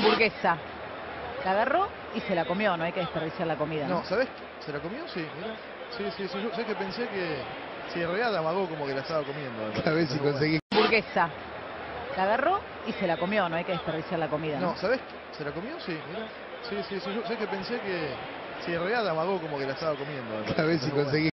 hamburguesa. La agarró y se la comió, no hay que desperdiciar la comida, ¿no? No, ¿sabés? ¿Se la comió? Sí, mira. Sí, yo sé que pensé que... Sí, en realidad amagó como que la estaba comiendo. A ver si conseguí. Hamburguesa. La agarró y se la comió, no hay que desperdiciar la comida, ¿no? No, ¿sabés? ¿Se la comió? Sí, mira. Sí, yo sé que pensé que... Sí, en realidad amagó como que la estaba comiendo. A ver si conseguí.